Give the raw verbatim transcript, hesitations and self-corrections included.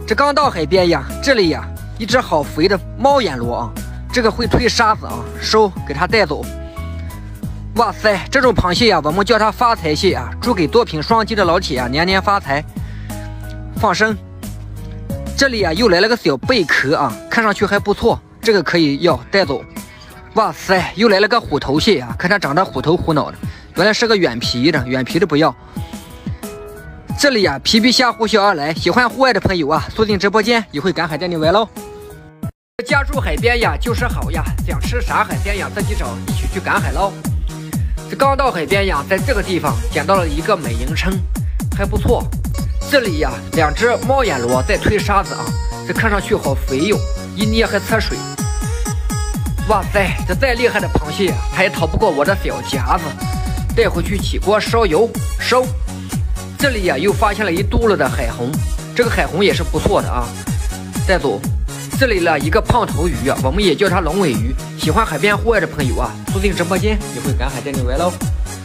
这刚到海边呀，这里呀一只好肥的猫眼螺啊，这个会推沙子啊，收给它带走。哇塞，这种螃蟹呀，我们叫它发财蟹啊，诸给多品双击的老铁啊，年年发财。放生。这里啊又来了个小贝壳啊，看上去还不错，这个可以要带走。哇塞，又来了个虎头蟹啊，看它长得虎头虎脑的，原来是个远皮的，远皮的不要。这里呀、啊、皮皮虾呼啸而来，喜欢户外的朋友啊，锁定直播间，一会赶海带你来喽。家住海边呀就是好呀，想吃啥海鲜呀自己找，一起去赶海捞。这刚到海边呀，在这个地方捡到了一个美银鲳，还不错。这里呀两只猫眼螺在推沙子啊，这看上去好肥哟，一捏还侧水。哇塞，这再厉害的螃蟹它也逃不过我的小夹子，带回去起锅烧油收。这里呀又发现了一嘟噜的海虹，这个海虹也是不错的啊，带走。这里了一个胖头鱼啊，我们也叫它龙尾鱼。喜欢海边户外的朋友啊，锁定直播间，一会赶海带你来喽。